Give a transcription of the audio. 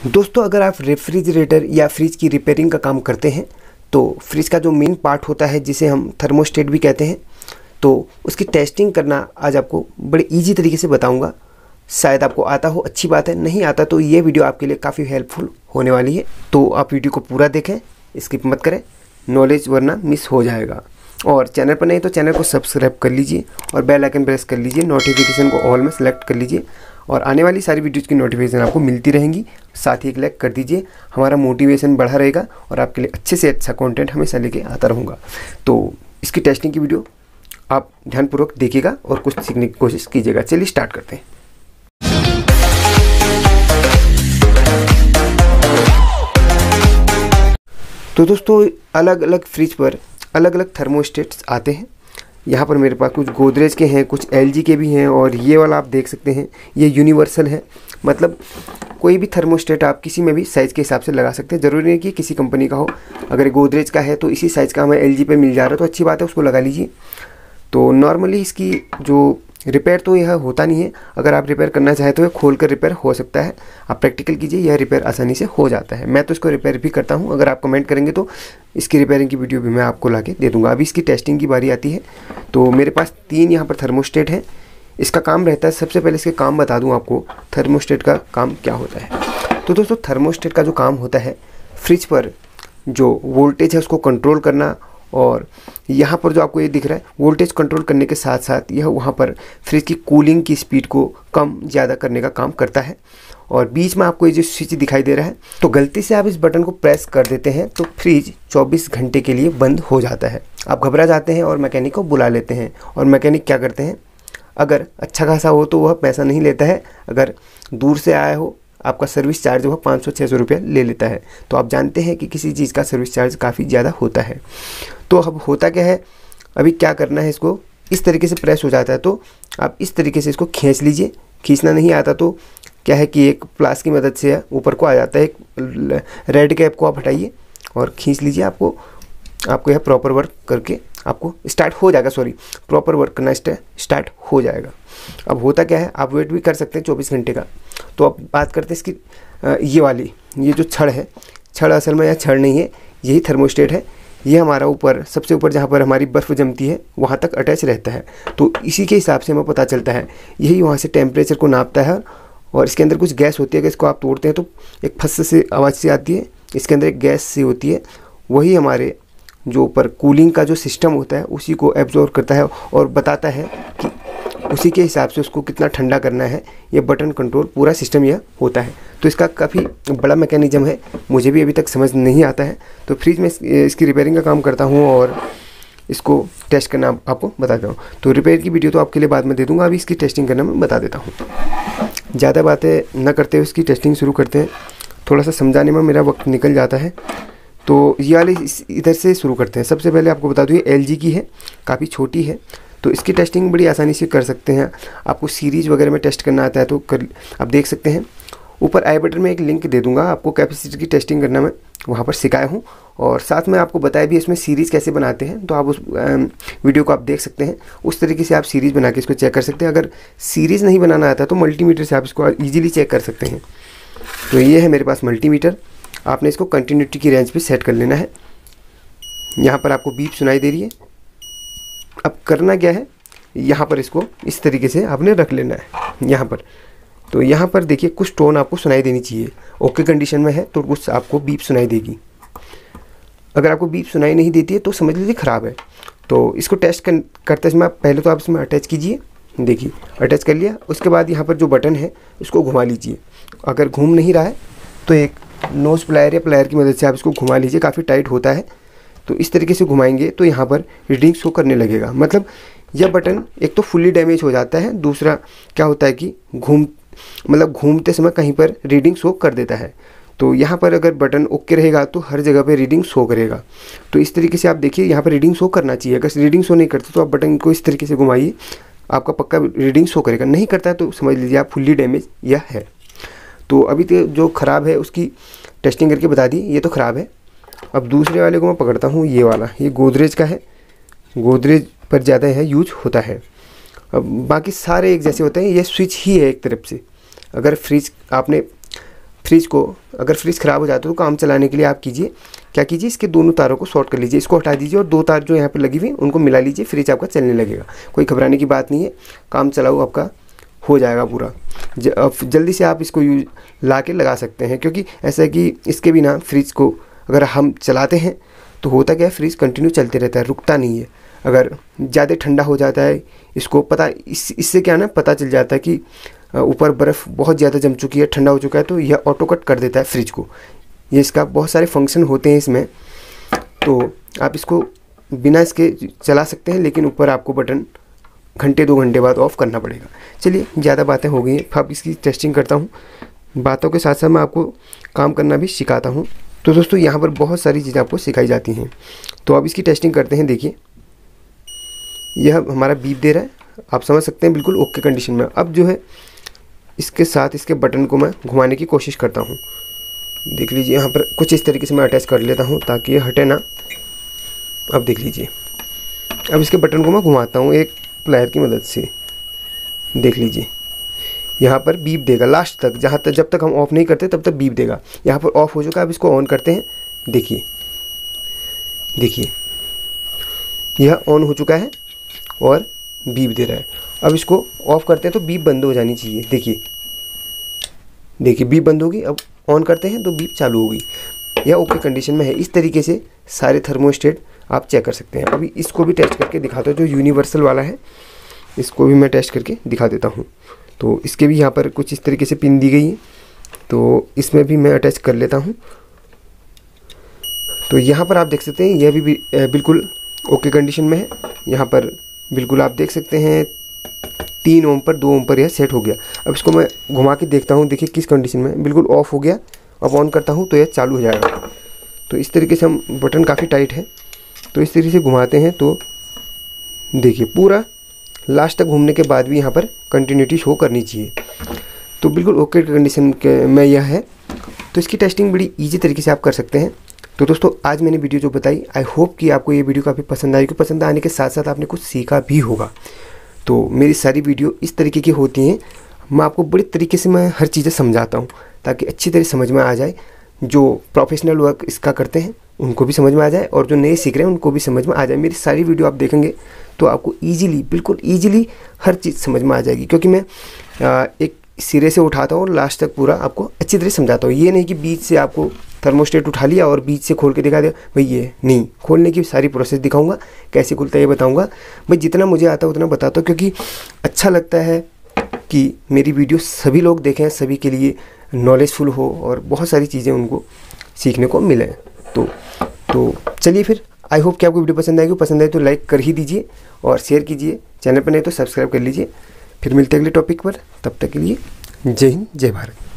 दोस्तों, अगर आप रेफ्रिजरेटर या फ्रिज की रिपेयरिंग का काम करते हैं तो फ्रिज का जो मेन पार्ट होता है जिसे हम थर्मोस्टेट भी कहते हैं, तो उसकी टेस्टिंग करना आज आपको बड़े इजी तरीके से बताऊंगा। शायद आपको आता हो, अच्छी बात है, नहीं आता तो ये वीडियो आपके लिए काफ़ी हेल्पफुल होने वाली है। तो आप वीडियो को पूरा देखें, स्किप मत करें, नॉलेज वरना मिस हो जाएगा। और चैनल पर नहीं तो चैनल को सब्सक्राइब कर लीजिए और बेल आइकन प्रेस कर लीजिए, नोटिफिकेशन को ऑल में सेलेक्ट कर लीजिए और आने वाली सारी वीडियोज़ की नोटिफिकेशन आपको मिलती रहेंगी। साथ ही एक लाइक कर दीजिए, हमारा मोटिवेशन बढ़ा रहेगा और आपके लिए अच्छे से अच्छा कंटेंट हमेशा लेके आता रहूँगा। तो इसकी टेस्टिंग की वीडियो आप ध्यानपूर्वक देखिएगा और कुछ सीखने की कोशिश कीजिएगा। चलिए स्टार्ट करते हैं। तो दोस्तों, अलग अलग फ्रिज पर अलग अलग थर्मोस्टेट्स आते हैं। यहाँ पर मेरे पास कुछ गोदरेज के हैं, कुछ एलजी के भी हैं और ये वाला आप देख सकते हैं, ये यूनिवर्सल है। मतलब कोई भी थर्मोस्टेट आप किसी में भी साइज़ के हिसाब से लगा सकते हैं, ज़रूरी नहीं कि किसी कंपनी का हो। अगर गोदरेज का है तो इसी साइज़ का हमें एलजी पे मिल जा रहा है तो अच्छी बात है, उसको लगा लीजिए। तो नॉर्मली इसकी जो रिपेयर तो यह होता नहीं है, अगर आप रिपेयर करना चाहें तो यह खोल कर रिपेयर हो सकता है। आप प्रैक्टिकल कीजिए, यह रिपेयर आसानी से हो जाता है। मैं तो इसको रिपेयर भी करता हूं, अगर आप कमेंट करेंगे तो इसकी रिपेयरिंग की वीडियो भी मैं आपको ला के दे दूँगा। अभी इसकी टेस्टिंग की बारी आती है। तो मेरे पास 3 यहाँ पर थर्मोस्टेट हैं। इसका काम रहता है, सबसे पहले इसके काम बता दूँ आपको, थर्मोस्टेट का काम क्या होता है। तो दोस्तों, थर्मोस्टेट का जो काम होता है, फ्रिज पर जो वोल्टेज है उसको कंट्रोल करना, और यहाँ पर जो आपको ये दिख रहा है, वोल्टेज कंट्रोल करने के साथ साथ यह वहाँ पर फ्रिज की कूलिंग की स्पीड को कम ज़्यादा करने का काम करता है। और बीच में आपको ये जो स्विच दिखाई दे रहा है, तो गलती से आप इस बटन को प्रेस कर देते हैं तो फ्रिज 24 घंटे के लिए बंद हो जाता है। आप घबरा जाते हैं और मैकेनिक को बुला लेते हैं। और मैकेनिक क्या करते हैं, अगर अच्छा खासा हो तो वह पैसा नहीं लेता है, अगर दूर से आया हो आपका सर्विस चार्ज जो है 500-600 रुपया ले लेता है। तो आप जानते हैं कि किसी चीज़ का सर्विस चार्ज काफ़ी ज़्यादा होता है। तो अब होता क्या है, अभी क्या करना है, इसको इस तरीके से प्रेस हो जाता है तो आप इस तरीके से इसको खींच लीजिए। खींचना नहीं आता तो क्या है कि एक प्लास की मदद से ऊपर को आ जाता है, एक रेड कैप को आप हटाइए और खींच लीजिए। आपको यह प्रॉपर वर्क करके आपको स्टार्ट हो जाएगा, प्रॉपर वर्क करना स्टार्ट हो जाएगा। अब होता क्या है, आप वेट भी कर सकते हैं 24 घंटे का। तो अब बात करते हैं इसकी ये जो छड़ है, छड़ असल में यह छड़ नहीं है, यही थर्मोस्टेट है। ये हमारा ऊपर, सबसे ऊपर जहाँ पर हमारी बर्फ़ जमती है वहाँ तक अटैच रहता है। तो इसी के हिसाब से हमें पता चलता है, यही वहाँ से टेम्परेचर को नापता है। और इसके अंदर कुछ गैस होती है कि इसको आप तोड़ते हैं तो एक फस से आवाज़ सी आती है, इसके अंदर एक गैस सी होती है, वही हमारे जो ऊपर कूलिंग का जो सिस्टम होता है उसी को एब्जॉर्ब करता है और बताता है कि उसी के हिसाब से उसको कितना ठंडा करना है। ये बटन कंट्रोल पूरा सिस्टम यह होता है। तो इसका काफ़ी बड़ा मैकेनिज्म है, मुझे भी अभी तक समझ नहीं आता है। तो फ्रिज में इसकी रिपेयरिंग का काम करता हूँ और इसको टेस्ट करना आपको बताता हूँ। तो रिपेयर की वीडियो तो आपके लिए बाद में दे दूँगा, अभी इसकी टेस्टिंग करना मैं बता देता हूँ। ज़्यादा बातें न करते हुए इसकी टेस्टिंग शुरू करते हैं। थोड़ा सा समझाने में मेरा वक्त निकल जाता है, तो ये वाले इधर से शुरू करते हैं। सबसे पहले आपको बता दूँ, ये एलजी की है, काफ़ी छोटी है, तो इसकी टेस्टिंग बड़ी आसानी से कर सकते हैं। आपको सीरीज़ वगैरह में टेस्ट करना आता है तो आप देख सकते हैं। ऊपर आई बटन में एक लिंक दे दूंगा, आपको कैपेसिटर की टेस्टिंग करना मैं वहाँ पर सिखाया हूँ और साथ में आपको बताया भी इसमें सीरीज़ कैसे बनाते हैं। तो आप उस वीडियो को आप देख सकते हैं, उस तरीके से आप सीरीज़ बना के इसको चेक कर सकते हैं। अगर सीरीज़ नहीं बनाना आता तो मल्टीमीटर से आप इसको ईजिली चेक कर सकते हैं। तो ये है मेरे पास मल्टीमीटर, आपने इसको कंटिन्यूटी की रेंज पे सेट कर लेना है। यहाँ पर आपको बीप सुनाई दे रही है। अब करना क्या है, यहाँ पर इसको इस तरीके से आपने रख लेना है यहाँ पर। तो यहाँ पर देखिए कुछ टोन आपको सुनाई देनी चाहिए, ओके कंडीशन में है तो कुछ आपको बीप सुनाई देगी। अगर आपको बीप सुनाई नहीं देती है तो समझ लीजिए ख़राब है। तो इसको टेस्ट करते समय पहले तो आप इसमें अटैच कीजिए, देखिए अटैच कर लिया। उसके बाद यहाँ पर जो बटन है उसको घुमा लीजिए। अगर घूम नहीं रहा है तो एक नोज़ प्लायर या प्लायर की मदद से आप इसको घुमा लीजिए, काफ़ी टाइट होता है। तो इस तरीके से घुमाएंगे तो यहाँ पर रीडिंग शो करने लगेगा। मतलब यह बटन एक तो फुल्ली डैमेज हो जाता है, दूसरा क्या होता है कि घूमते समय कहीं पर रीडिंग शो कर देता है। तो यहाँ पर अगर बटन ओके रहेगा तो हर जगह पे रीडिंग शो करेगा। तो इस तरीके से आप देखिए, यहाँ पर रीडिंग शो करना चाहिए। अगर रीडिंग शो नहीं करते तो आप बटन को इस तरीके से घुमाइए, आपका पक्का रीडिंग शो करेगा। नहीं करता है तो समझ लीजिए आप फुल्ली डैमेज यह है। तो अभी तो जो ख़राब है उसकी टेस्टिंग करके बता दी, ये तो ख़राब है। अब दूसरे वाले को मैं पकड़ता हूँ, ये वाला, ये गोदरेज का है, गोदरेज पर ज़्यादा है यूज होता है। अब बाकी सारे एक जैसे होते हैं, ये स्विच ही है एक तरफ से। अगर फ्रिज आपने फ्रिज को, अगर फ्रिज ख़राब हो जाता है तो काम चलाने के लिए आप कीजिए, क्या कीजिए, इसके दोनों तारों को शॉर्ट कर लीजिए, इसको हटा दीजिए और 2 तार जो यहाँ पे लगी हुई उनको मिला लीजिए, फ्रिज आपका चलने लगेगा। कोई घबराने की बात नहीं है, काम चलाओ आपका हो जाएगा पूरा। जल्दी से आप इसको ला के लगा सकते हैं, क्योंकि ऐसा है कि इसके बिना फ्रिज को अगर हम चलाते हैं तो होता क्या है, फ्रिज कंटिन्यू चलते रहता है, रुकता नहीं है। अगर ज़्यादा ठंडा हो जाता है, इसको इससे क्या ना पता चल जाता है कि ऊपर बर्फ़ बहुत ज़्यादा जम चुकी है, ठंडा हो चुका है, तो यह ऑटो कट कर देता है फ्रिज को। ये इसका बहुत सारे फंक्शन होते हैं इसमें, तो आप इसको बिना इसके चला सकते हैं, लेकिन ऊपर आपको बटन घंटे 2 घंटे बाद ऑफ़ करना पड़ेगा। चलिए, ज़्यादा बातें हो गई हैं, अब इसकी टेस्टिंग करता हूँ। बातों के साथ साथ मैं आपको काम करना भी सिखाता हूँ। तो दोस्तों, यहाँ पर बहुत सारी चीज़ें आपको सिखाई जाती हैं, तो अब इसकी टेस्टिंग करते हैं। देखिए, यह हमारा बीप दे रहा है, आप समझ सकते हैं, बिल्कुल ओके कंडीशन में। अब जो है इसके साथ इसके बटन को मैं घुमाने की कोशिश करता हूँ। देख लीजिए, यहाँ पर कुछ इस तरीके से मैं अटैच कर लेता हूँ ताकि ये हटे ना। अब देख लीजिए, अब इसके बटन को मैं घुमाता हूँ एक प्लायर की मदद से। देख लीजिए, यहाँ पर बीप देगा लास्ट तक, जब तक हम ऑफ़ नहीं करते तब तक बीप देगा। यहाँ पर ऑफ़ हो चुका है, अब इसको ऑन करते हैं। देखिए, यह ऑन हो चुका है और बीप दे रहा है। अब इसको ऑफ़ करते हैं तो बीप बंद हो जानी चाहिए। देखिए बीप बंद होगी। अब ऑन करते हैं तो बीप चालू होगी। यह ओके कंडीशन में है। इस तरीके से सारे थर्मोस्टेट आप चेक कर सकते हैं। अभी इसको भी टेस्ट करके दिखाता हूँ, जो यूनिवर्सल वाला है इसको भी मैं टेस्ट करके दिखा देता हूँ। तो इसके भी यहाँ पर कुछ इस तरीके से पिन दी गई है, तो इसमें भी मैं अटैच कर लेता हूँ। तो यहाँ पर आप देख सकते हैं, यह भी बिल्कुल ओके कंडीशन में है। यहाँ पर बिल्कुल आप देख सकते हैं 3 ओम पर 2 ओम पर यह सेट हो गया। अब इसको मैं घुमा के देखता हूँ, देखिए किस कंडीशन में, बिल्कुल ऑफ हो गया। अब ऑन करता हूँ तो यह चालू हो जाएगा। तो इस तरीके से हम, बटन काफ़ी टाइट है, तो इस तरीके से घुमाते हैं तो देखिए पूरा लास्ट तक घूमने के बाद भी यहाँ पर कंटिन्यूटी शो करनी चाहिए। तो बिल्कुल ओके कंडीशन में यह है। तो इसकी टेस्टिंग बड़ी ईजी तरीके से आप कर सकते हैं। तो दोस्तों, आज मैंने वीडियो जो बताई, आई होप कि आपको ये वीडियो काफ़ी पसंद आएगी। पसंद आने के साथ साथ आपने कुछ सीखा भी होगा। तो मेरी सारी वीडियो इस तरीके की होती हैं, मैं आपको बड़ी तरीके से मैं हर चीज़ें समझाता हूँ ताकि अच्छी तरह समझ में आ जाए। जो प्रोफेशनल वर्क इसका करते हैं उनको भी समझ में आ जाए और जो नए सीख रहे हैं उनको भी समझ में आ जाए। मेरी सारी वीडियो आप देखेंगे तो आपको ईजिली, बिल्कुल ईजिली हर चीज़ समझ में आ जाएगी, क्योंकि मैं एक सिरे से उठाता हूँ और लास्ट तक पूरा आपको अच्छी तरह समझाता हूँ। ये नहीं कि बीच से आपको थर्मोस्टेट उठा लिया और बीच से खोल के दिखा दिया, भाई ये नहीं, खोलने की सारी प्रोसेस दिखाऊंगा, कैसे खुलता है ये बताऊंगा। भाई जितना मुझे आता है उतना बताता हूँ, क्योंकि अच्छा लगता है कि मेरी वीडियो सभी लोग देखें, सभी के लिए नॉलेजफुल हो और बहुत सारी चीज़ें उनको सीखने को मिले। तो चलिए फिर, आई होप कि आपको वीडियो पसंद आएगी। पसंद आए तो लाइक कर ही दीजिए और शेयर कीजिए। चैनल पर नहीं तो सब्सक्राइब कर लीजिए। फिर मिलते हैं अगले टॉपिक पर, तब तक के लिए जय हिंद, जय भारत।